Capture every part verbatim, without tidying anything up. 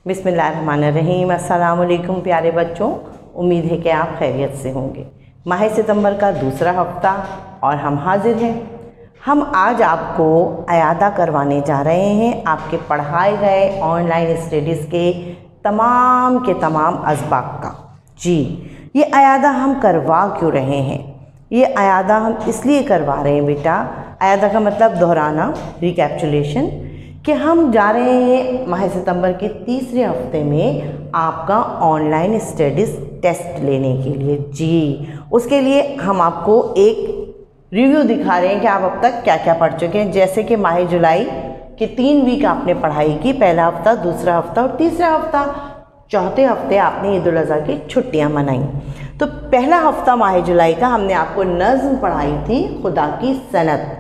बिस्मिल्लाहिर्रहमानिर्रहीम। अस्सलाम वालेकुम प्यारे बच्चों, उम्मीद है कि आप खैरियत से होंगे। माह सितंबर का दूसरा हफ्ता और हम हाजिर हैं। हम आज आपको अयादा करवाने जा रहे हैं आपके पढ़ाए गए ऑनलाइन स्टडीज़ के तमाम के तमाम असबाक का। जी, ये अयादा हम करवा क्यों रहे हैं? ये अयादा हम इसलिए करवा रहे हैं बेटा, अयादा का मतलब दोहराना, रिकैप्चुलेशन, कि हम जा रहे हैं माह सितंबर के तीसरे हफ्ते में आपका ऑनलाइन स्टडीज़ टेस्ट लेने के लिए। जी, उसके लिए हम आपको एक रिव्यू दिखा रहे हैं कि आप अब तक क्या क्या पढ़ चुके हैं। जैसे कि माह जुलाई के तीन वीक आपने पढ़ाई की, पहला हफ्ता, दूसरा हफ्ता और तीसरा हफ्ता। चौथे हफ्ते आपने ईद उल अज़हा की छुट्टियां मनाई। तो पहला हफ्ता माह जुलाई का हमने आपको नज़्म पढ़ाई थी, खुदा की सनत।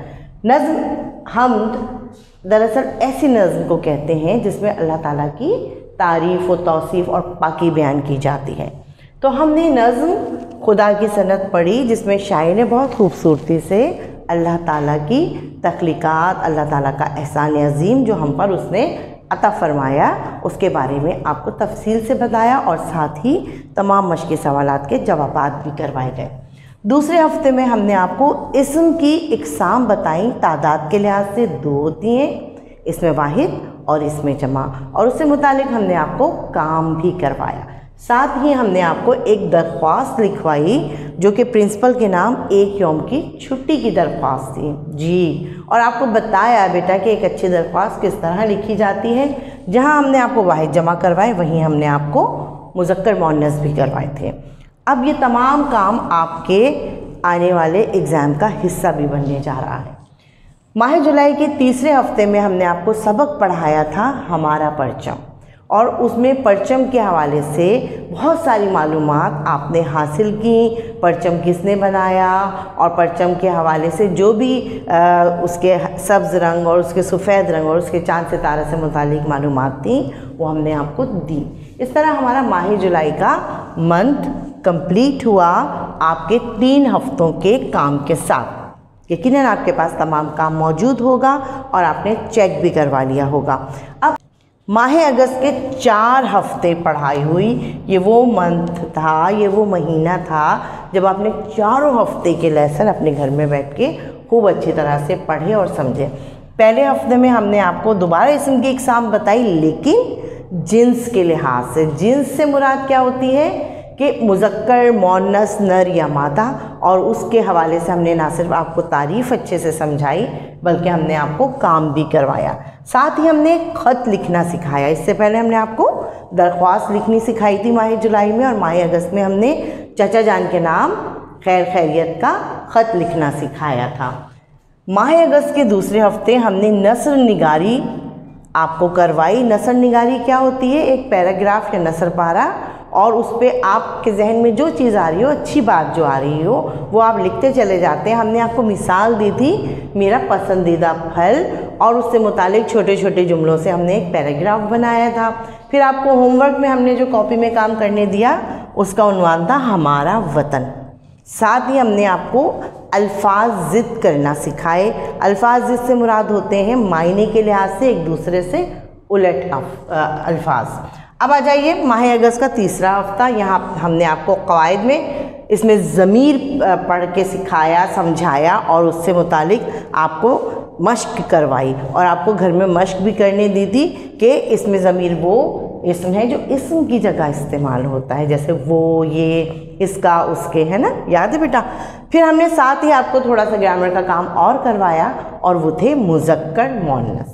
नज़्म हम दरअसल ऐसी नज़्म को कहते हैं जिसमें अल्लाह ताला की तारीफ़ व तौसीफ़ और पाकी बयान की जाती है। तो हमने नज़्म खुदा की सनत पढ़ी, जिसमें शायर ने बहुत खूबसूरती से अल्लाह ताला की तख्लीक़ात, अल्लाह ताला का एहसान अज़ीम जो हम पर उसने अता फ़रमाया, उसके बारे में आपको तफसील से बताया और साथ ही तमाम मश्क़ी सवालात के जवाबात भी करवाए गए। दूसरे हफ्ते में हमने आपको इस्म की इक़साम बताई। तादाद के लिहाज से दो होती हैं, इसमें वाहिद और इसमें जमा, और उससे मुतालिक हमने आपको काम भी करवाया। साथ ही हमने आपको एक दरख्वास्त लिखवाई जो कि प्रिंसिपल के नाम एक यौम की छुट्टी की दरख्वास्त थी। जी, और आपको बताया बेटा कि एक अच्छी दरख्वास्त किस तरह लिखी जाती है। जहां हमने आपको वाहिद जमा करवाए, वहीं हमने आपको मुज़क्कर मुअन्नस भी करवाए थे। अब ये तमाम काम आपके आने वाले एग्ज़ाम का हिस्सा भी बनने जा रहा है। माह जुलाई के तीसरे हफ्ते में हमने आपको सबक पढ़ाया था हमारा परचम, और उसमें परचम के हवाले से बहुत सारी मालूमात आपने हासिल की। परचम किसने बनाया और परचम के हवाले से जो भी आ, उसके सब्ज़ रंग और उसके सफ़ेद रंग और उसके चाँद सितारा से मुतालिक मालूमात थी, वो हमने आपको दी। इस तरह हमारा माह जुलाई का मंथ कंप्लीट हुआ आपके तीन हफ्तों के काम के साथ। यकीनन आपके पास तमाम काम मौजूद होगा और आपने चेक भी करवा लिया होगा। अब माह अगस्त के चार हफ्ते पढ़ाई हुई। ये वो मंथ था, ये वो महीना था जब आपने चारों हफ्ते के लेसन अपने घर में बैठ के खूब अच्छी तरह से पढ़े और समझे। पहले हफ्ते में हमने आपको दोबारा इस्म की इक़साम बताई, लेकिन जिन्स के लिहाज से। जिन्स से मुराद क्या होती है कि मुज़क्कर, मुअन्नस, नर या मादा, और उसके हवाले से हमने ना सिर्फ आपको तारीफ़ अच्छे से समझाई बल्कि हमने आपको काम भी करवाया। साथ ही हमने ख़त लिखना सिखाया। इससे पहले हमने आपको दरख्वास्त लिखनी सिखाई थी माह जुलाई में, और माह अगस्त में हमने चाचा जान के नाम खैर खैरियत का ख़त लिखना सिखाया था। माह अगस्त के दूसरे हफ्ते हमने नसर निगारी आपको करवाई। नसर निगारी क्या होती है? एक पैराग्राफ या नसर पारा, और उस पर आपके जहन में जो चीज़ आ रही हो, अच्छी बात जो आ रही हो, वो आप लिखते चले जाते हैं। हमने आपको मिसाल दी थी मेरा पसंदीदा फल, और उससे मुतालिक छोटे छोटे जुमलों से हमने एक पैराग्राफ बनाया था। फिर आपको होमवर्क में हमने जो कॉपी में काम करने दिया, उसका उन्वान था हमारा वतन। साथ ही हमने आपको अल्फाज ज़िद करना सिखाए। अल्फाज ज़िद से मुराद होते हैं मायने के लिहाज से एक दूसरे से उलट अल्फाज। अब आ जाइए माह अगस्त का तीसरा हफ्ता। यहाँ हमने आपको कवायद में इसमें ज़मीर पढ़ के सिखाया, समझाया, और उससे मुतालिक आपको मश्क करवाई, और आपको घर में मश्क भी करने दी थी कि इसमें ज़मीर वो इसम है जो इसम की जगह इस्तेमाल होता है, जैसे वो, ये, इसका, उसके, है ना, याद है बेटा। फिर हमने साथ ही आपको थोड़ा सा ग्रामर का काम और करवाया, और वो थे मुज़क्कर मुअन्नस।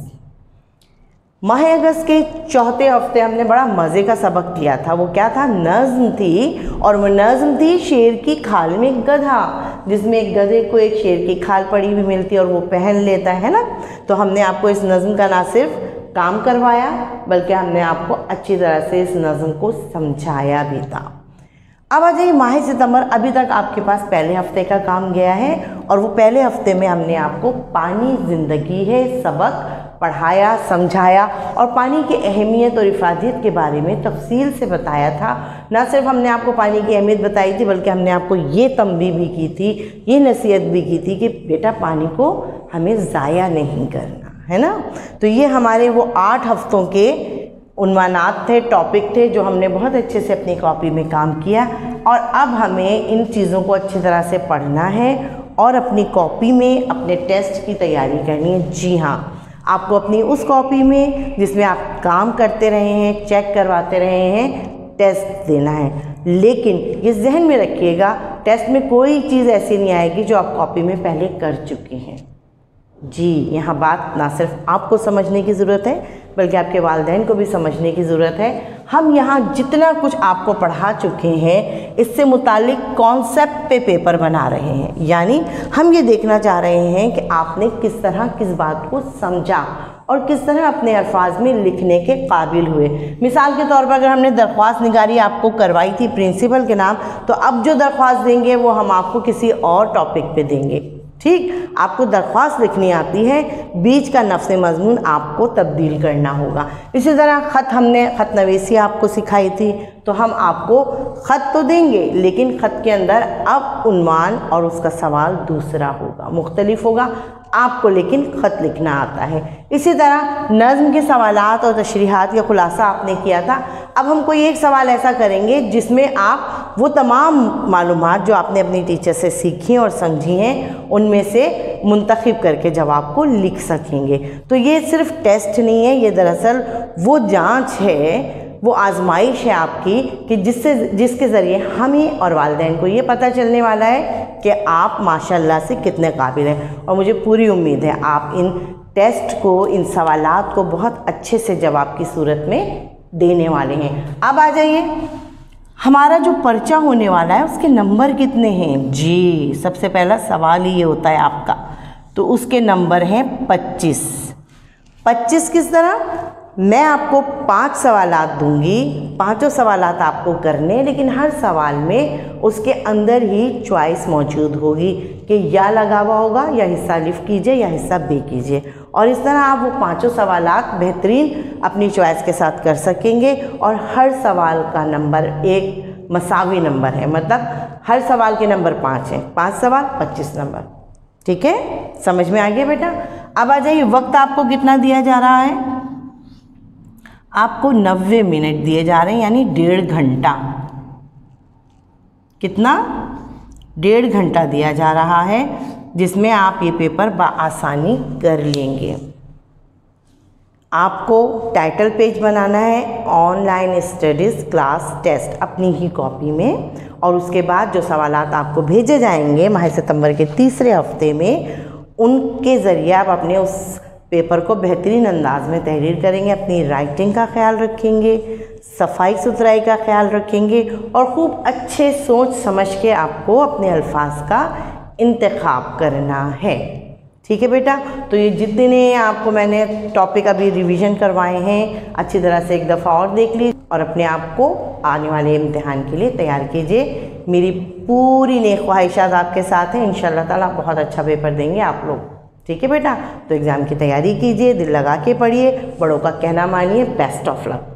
माह अगस्त के चौथे हफ्ते हमने बड़ा मज़े का सबक किया था। वो क्या था? नज़्म थी, और वो नज़्म थी शेर की खाल में गधा, जिसमें एक गधे को एक शेर की खाल पड़ी हुई मिलती है और वो पहन लेता है ना। तो हमने आपको इस नज़्म का ना सिर्फ काम करवाया बल्कि हमने आपको अच्छी तरह से इस नज़्म को समझाया भी था। अब आ जाइए माह सितंबर। अभी तक आपके पास पहले हफ्ते का काम गया है, और वो पहले हफ्ते में हमने आपको पानी ज़िंदगी है सबक पढ़ाया, समझाया, और पानी की अहमियत और इफ़ादियत के बारे में तफसील से बताया था। ना सिर्फ हमने आपको पानी की अहमियत बताई थी, बल्कि हमने आपको ये तंबीह भी की थी, ये नसीहत भी की थी कि बेटा पानी को हमें ज़ाया नहीं करना है ना। तो ये हमारे वो आठ हफ्तों के उन्वानात थे, टॉपिक थे जो हमने बहुत अच्छे से अपनी कॉपी में काम किया और अब हमें इन चीज़ों को अच्छी तरह से पढ़ना है और अपनी कॉपी में अपने टेस्ट की तैयारी करनी है। जी हाँ, आपको अपनी उस कॉपी में जिसमें आप काम करते रहे हैं, चेक करवाते रहे हैं, टेस्ट देना है। लेकिन ये जहन में रखिएगा, टेस्ट में कोई चीज़ ऐसी नहीं आएगी जो आप कॉपी में पहले कर चुके हैं। जी, यहाँ बात ना सिर्फ आपको समझने की ज़रूरत है बल्कि आपके वालिदैन को भी समझने की ज़रूरत है। हम यहाँ जितना कुछ आपको पढ़ा चुके हैं इससे मुतालिक कॉन्सेप्ट पे पेपर बना रहे हैं, यानी हम ये देखना चाह रहे हैं कि आपने किस तरह किस बात को समझा और किस तरह अपने अल्फाज में लिखने के काबिल हुए। मिसाल के तौर पर अगर हमने दरख्वास्त निगारी आपको करवाई थी प्रिंसिपल के नाम, तो अब जो दरख्वास्त देंगे वो हम आपको किसी और टॉपिक पे देंगे। ठीक, आपको दरख्वास्त लिखनी आती है, बीच का नफ्स मज़मून आपको तब्दील करना होगा। इसी तरह ख़त, हमने ख़त नवीसी आपको सिखाई थी, तो हम आपको ख़त तो देंगे लेकिन ख़त के अंदर अब उन्वान और उसका सवाल दूसरा होगा, मुख्तलिफ होगा आपको, लेकिन ख़त लिखना आता है। इसी तरह नज़्म के सवालात और तशरीहात का खुलासा आपने किया था। अब हम कोई एक सवाल ऐसा करेंगे जिसमें आप वो तमाम मालूमात जो आपने अपनी टीचर से सीखी और समझी हैं उनमें से मुंतखब करके जवाब को लिख सकेंगे। तो ये सिर्फ टेस्ट नहीं है, ये दरअसल वो जांच है, वो आजमाइश है आपकी कि जिससे जिसके ज़रिए हमें और वालिदैन को ये पता चलने वाला है कि आप माशाल्लाह से कितने काबिल हैं। और मुझे पूरी उम्मीद है आप इन टेस्ट को, इन सवालात को बहुत अच्छे से जवाब की सूरत में देने वाले हैं। अब आ जाइए, हमारा जो पर्चा होने वाला है उसके नंबर कितने हैं। जी, सबसे पहला सवाल ही ये होता है आपका, तो उसके नंबर हैं पच्चीस। पच्चीस किस तरह, मैं आपको पांच सवालात दूंगी, पांचों सवालात आपको करने, लेकिन हर सवाल में उसके अंदर ही चॉइस मौजूद होगी कि या लगा हुआ होगा या हिस्सा लिफ्ट कीजिए या हिस्सा बे कीजिए। और इस तरह आप वो पांचों सवालात बेहतरीन अपनी चॉइस के साथ कर सकेंगे। और हर सवाल का नंबर एक मसावी नंबर है, मतलब हर सवाल के नंबर पाँच हैं, पाँच सवाल पच्चीस नंबर। ठीक है, समझ में आ गया बेटा। अब आ जाइए, वक्त आपको कितना दिया जा रहा है, आपको नब्बे मिनट दिए जा रहे हैं, यानी डेढ़ घंटा। कितना, डेढ़ घंटा दिया जा रहा है, जिसमें आप ये पेपर बआसानी कर लेंगे। आपको टाइटल पेज बनाना है, ऑनलाइन स्टडीज़ क्लास टेस्ट, अपनी ही कॉपी में, और उसके बाद जो सवालात आपको भेजे जाएंगे माह सितंबर के तीसरे हफ्ते में, उनके ज़रिए आप अपने उस पेपर को बेहतरीन अंदाज में तहरीर करेंगे, अपनी राइटिंग का ख्याल रखेंगे, सफाई सुथराई का ख्याल रखेंगे और खूब अच्छे सोच समझ के आपको अपने अल्फाज का इंतखाब करना है। ठीक है बेटा, तो ये जितने आपको मैंने टॉपिक अभी रिवीजन करवाए हैं, अच्छी तरह से एक दफ़ा और देख लीजिए और अपने आप को आने वाले इम्तिहान के लिए तैयार कीजिए। मेरी पूरी नेक ख्वाहिशात आपके साथ हैं, इंशाअल्लाह ताला बहुत अच्छा पेपर देंगे आप लोग। ठीक है बेटा, तो एग्ज़ाम की तैयारी कीजिए, दिल लगा के पढ़िए, बड़ों का कहना मानिए। Best of luck.